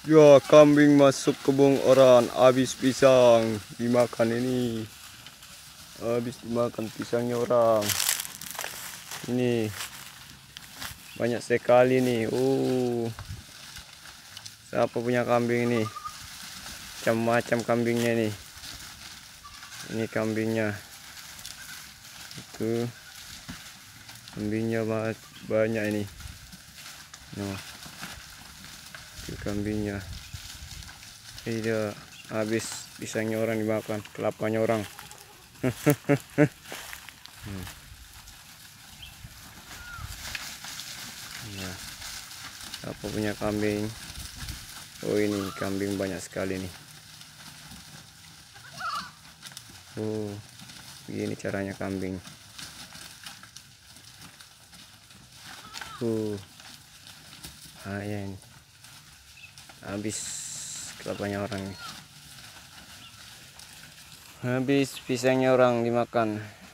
Ya, kambing masuk kebun orang, habis pisang dimakan ini. Habis dimakan pisangnya orang. Ini banyak sekali nih. Siapa punya kambing ini? Macam-macam kambingnya nih. Ini kambingnya. Itu kambingnya banyak ini. Nah, itu kambingnya. Iya, habis pisangnya orang dimakan, kelapanya orang. Nah, apa punya kambing? Oh, ini kambing banyak sekali nih. Oh, begini caranya kambing. Ya ini. Habis kelapanya orang nih. Habis pisangnya orang dimakan.